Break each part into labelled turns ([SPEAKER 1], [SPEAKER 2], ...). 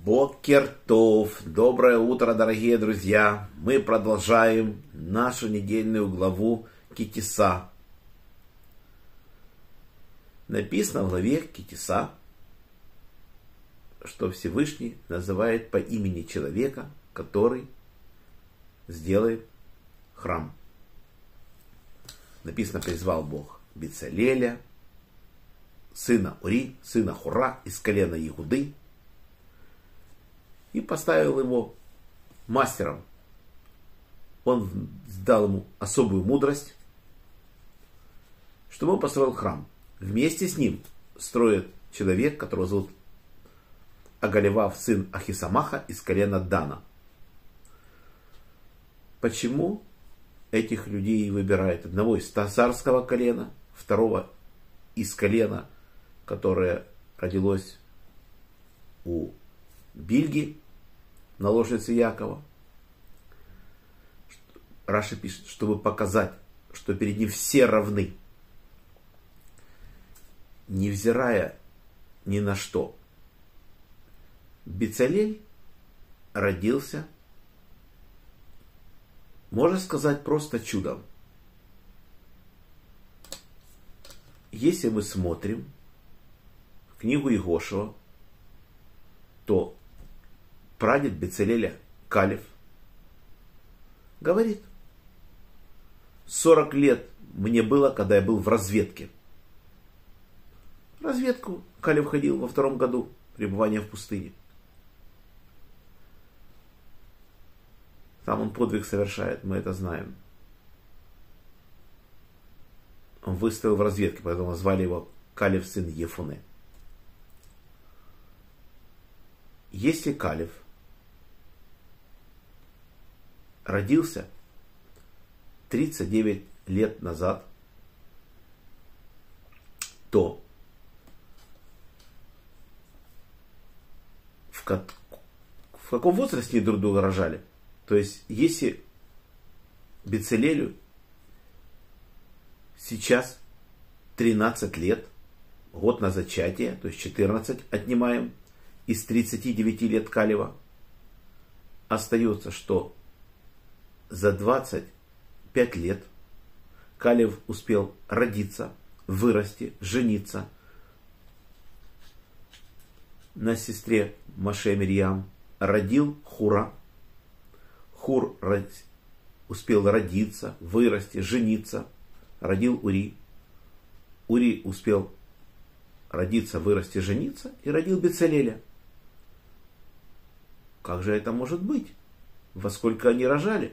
[SPEAKER 1] Бокер тов! Доброе утро, дорогие друзья! Мы продолжаем нашу недельную главу Ки-Тиса. Написано в главе Ки-Тиса, что Всевышний называет по имени человека, который сделает храм. Написано, призвал Бог Бецалеля, сына Ури, сына Хура из колена Иуды, и поставил его мастером. Он дал ему особую мудрость, чтобы он построил храм. Вместе с ним строит человек, которого зовут Агаливав, сын Ахисамаха из колена Дана. Почему этих людей выбирает? Одного из царского колена, второго из колена, которое родилось у Бильги, наложницы Якова. Раши пишет, чтобы показать, что перед ним все равны, невзирая ни на что. Бецалель родился, можно сказать, просто чудом. Если мы смотрим в книгу Егошуа, то прадед Бецалеля Калев говорит: 40 лет мне было, когда я был в разведке. В разведку Калев ходил во 2-м году пребывания в пустыне. Там он подвиг совершает, мы это знаем. Он выстоял в разведке, поэтому назвали его Калев, сын Ефуне. Если Калев родился 39 лет назад, то в каком возрасте друг друга рожали? То есть, если Бецалелю сейчас 13 лет, год на зачатие, то есть 14 отнимаем из 39 лет Калева, остается, что за 25 лет Калев успел родиться, вырасти, жениться на сестре Моше Мирьям, родил Хура. Хур успел родиться, вырасти, жениться, родил Ури. Ури успел родиться, вырасти, жениться и родил Бецалеля. Как же это может быть? Во сколько они рожали?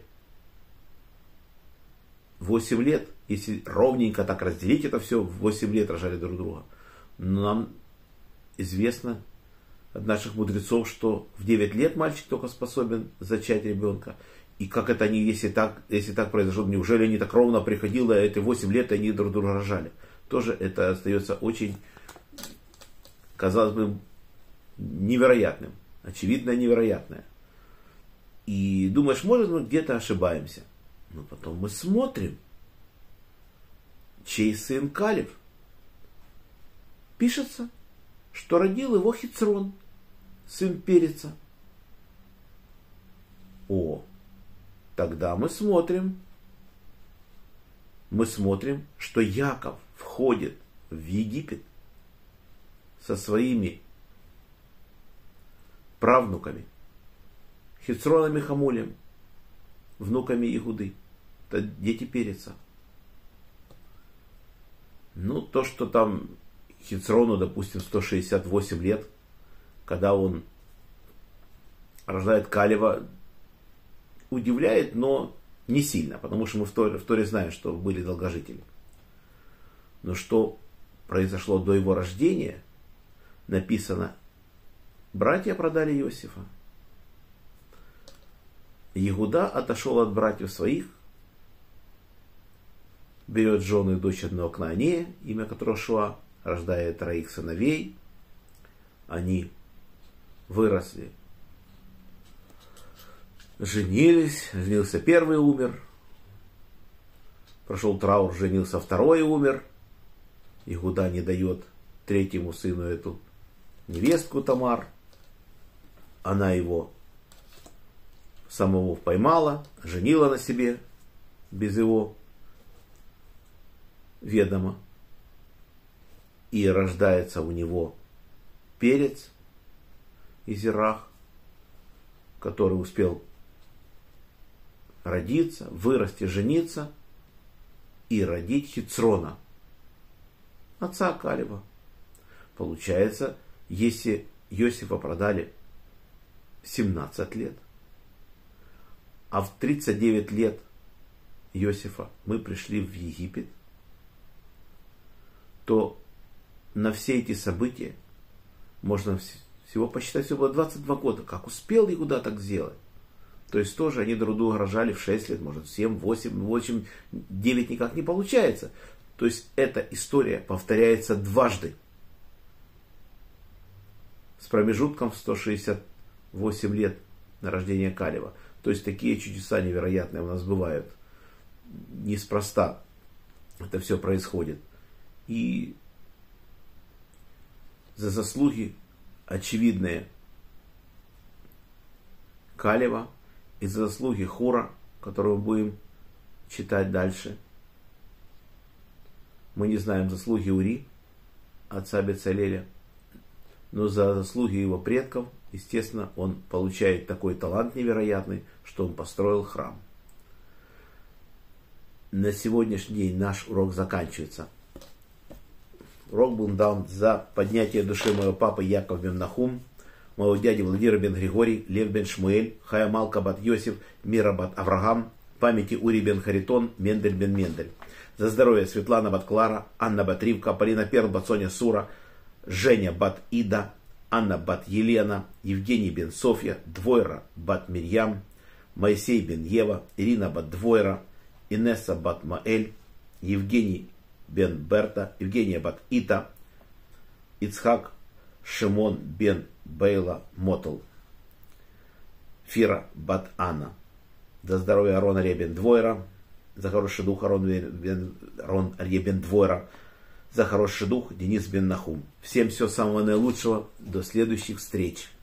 [SPEAKER 1] 8 лет. Если ровненько так разделить это все, в 8 лет рожали друг друга. Но нам известно от наших мудрецов, что в 9 лет мальчик только способен зачать ребенка. И как это они, если так произошло, неужели они так ровно приходило, эти 8 лет они друг друга рожали? Тоже это остается очень, казалось бы, невероятным. Очевидно невероятное. И думаешь, может, мы где-то ошибаемся. Но потом мы смотрим, чей сын Калев. Пишется, что родил его Хицрон, сын Переца. О, тогда мы смотрим, что Яков входит в Египет со своими правнуками, Хицроном и Хамулем, внуками Игуды, это дети Переца. Ну, то, что там Хицрону, допустим, 168 лет, когда он рождает Калева, удивляет, но не сильно, потому что мы в Торе знаем, что были долгожители. Но что произошло до его рождения, написано: братья продали Иосифа. Иуда отошел от братьев своих, берет жену и дочь одного Кнаанея, имя которого Шуа, рождает 3 сыновей. Они выросли, женился первый, умер. Прошел траур, женился второй, умер. Иуда не дает третьему сыну эту невестку Тамар. она его самого поймала, женила на себе без его ведома. И рождается у него перец и Зерах, который успел родиться, вырасти, жениться и родить Хицрона, отца Калеба. Получается, если Иосифа продали 17 лет, а в 39 лет Иосифа мы пришли в Египет, то на все эти события можно всего посчитать, всего было 22 года. Как успел Иуда так сделать? То есть тоже они друг друга рожали в 6 лет, может в 7, 8, в общем 9 никак не получается. То есть эта история повторяется дважды. С промежутком в 168 лет на рождение Калева. То есть такие чудеса невероятные у нас бывают. Неспроста это все происходит. И за заслуги очевидные Калева и за заслуги Хура, которую мы будем читать дальше. Мы не знаем заслуги Ури, отца Бецалеля, но за заслуги его предков, естественно, он получает такой талант невероятный, что он построил храм. На сегодняшний день наш урок заканчивается. Урок был дан за поднятие души моего папы Яков бен Нахум, моего дяди Владимира бен Григорий, Лев бен Шмуэль, Хая Малка бат Йосиф, Мира бат Авраам, памяти Ури бен Харитон, Мендель бен Мендель. За здоровье Светлана бат Клара, Анна бат Ривка, Полина Перл бат Соня Сура, Женя бат Ида, Анна бат Елена, Евгений бен Софья, Двойра бат Мирьям, Моисей бен Ева, Ирина бат Двойра, Инесса бат Маэль, Евгений бен Берта, Евгения бат Ита, Ицхак Шимон бен Бейла Мотл, Фира бат Анна. За здоровье Арона Арье бен Двойра, за хороший дух Арон Арье бен Двойра, за хороший дух Денис бен Нахум. Всем всего самого наилучшего. До следующих встреч.